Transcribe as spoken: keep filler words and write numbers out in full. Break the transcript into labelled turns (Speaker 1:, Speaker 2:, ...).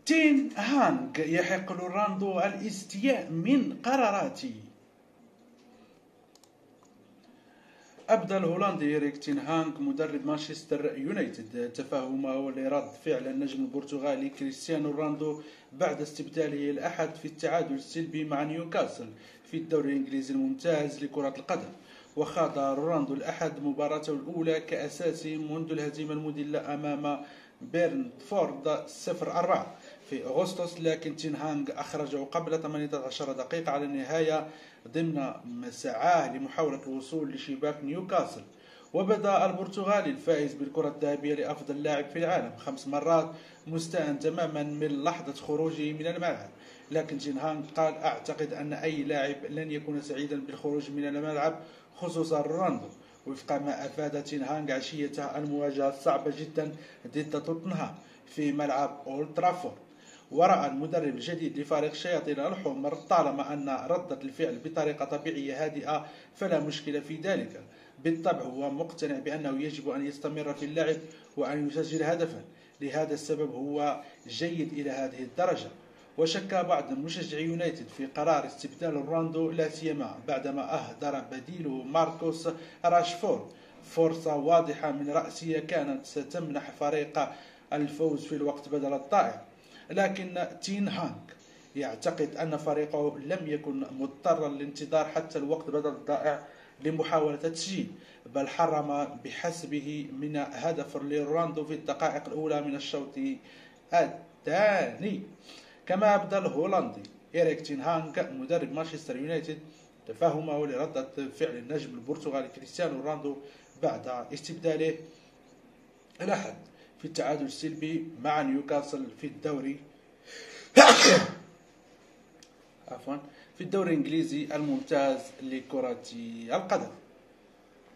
Speaker 1: تين هانغ يحق لروندو الاستياء من قراراته. أبدى الهولندي إريك تين هانغ مدرب مانشستر يونايتد تفهمه لرد فعل النجم البرتغالي كريستيانو رونالدو بعد استبداله الأحد في التعادل السلبي مع نيوكاسل في الدوري الإنجليزي الممتاز لكرة القدم. وخاض رونالدو الأحد مباراته الأولى كأساسي منذ الهزيمة المذلة أمام بيرنفورد صفر أربعة في أغسطس، لكن تين هانغ أخرجه قبل ثمانية عشر دقيقة على النهاية ضمن مسعاه لمحاولة الوصول لشباك نيوكاسل. وبدأ البرتغالي الفائز بالكرة الذهبية لأفضل لاعب في العالم خمس مرات مستاء تماما من لحظة خروجه من الملعب، لكن تين هانغ قال: أعتقد أن أي لاعب لن يكون سعيدا بالخروج من الملعب خصوصا رونالدو، وفق ما أفاد تين هانغ عشية المواجهة الصعبة جدا ضد توتنهام في ملعب أولد ترافورد. ورأى المدرب الجديد لفريق الشياطين الحمر طالما أن ردة الفعل بطريقة طبيعية هادئة فلا مشكلة في ذلك. بالطبع هو مقتنع بأنه يجب أن يستمر في اللعب وأن يسجل هدفا، لهذا السبب هو جيد إلى هذه الدرجة. وشك بعض مشجعي يونايتد في قرار استبدال رونالدو لا سيما بعدما أهدر بديله ماركوس راشفورد فرصة واضحة من رأسية كانت ستمنح فريق الفوز في الوقت بدل الضائع، لكن تين هانغ يعتقد أن فريقه لم يكن مضطرا للانتظار حتى الوقت بدل الضائع لمحاولة التسجيل، بل حرم بحسبه من هدف لرونالدو في الدقائق الأولى من الشوط الثاني. كما أبدى الهولندي إريك تين هانغ مدرب مانشستر يونايتد تفهمه لردة فعل النجم البرتغالي كريستيانو رونالدو بعد استبداله الأحد في التعادل السلبي مع نيوكاسل في الدوري عفوا في الدوري الإنجليزي الممتاز لكرة القدم.